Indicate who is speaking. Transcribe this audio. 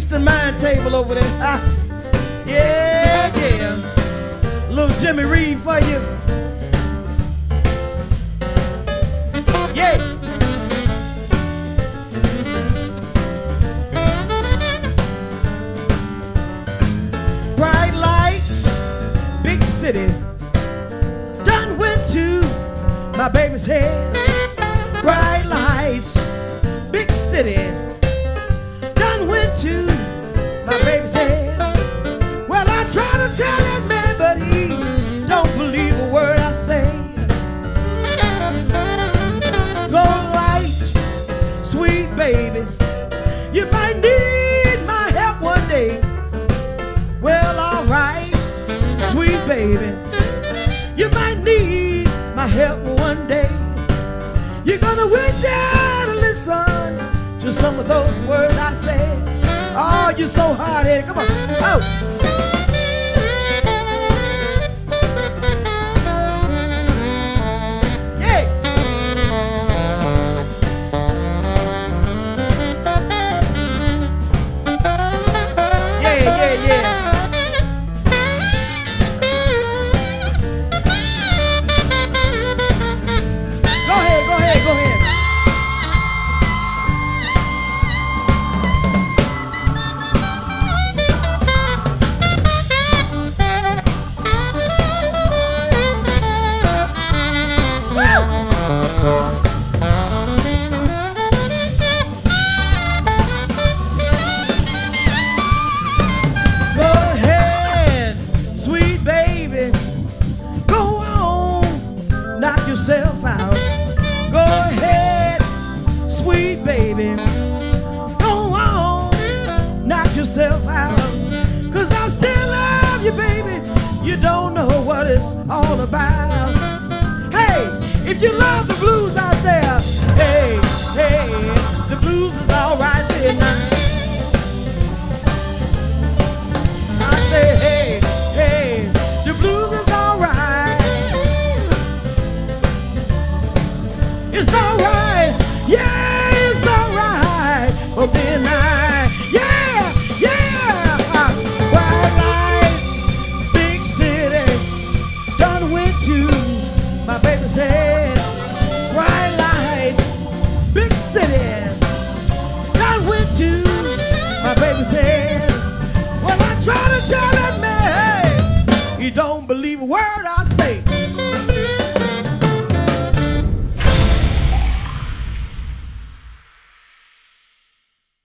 Speaker 1: Eastern Mind Table over there. Yeah, yeah. Little Jimmy Reed for you. Yeah. Bright lights, big city. Done went to my baby's head. Bright lights, big city. Done went to my baby's head. Well, I try to tell that man, but he don't believe a word I say. Go light, sweet baby, you might need my help one day. Well, all right, sweet baby, you might need my help one day. You're gonna wish you'd listen to some of those words I said. Oh, you're so hard-headed. Come on. Oh. Yourself out. Go ahead, sweet baby. Go on, knock yourself out. 'Cause I still love you, baby. You don't know what it's all about. Hey, if you love the blues out there, hey, hey, the blues is all right tonight. I say, hey, hey, the blues is all right. It's alright, yeah, it's alright for midnight, yeah, yeah. Bright lights, big city, done went to my baby's head.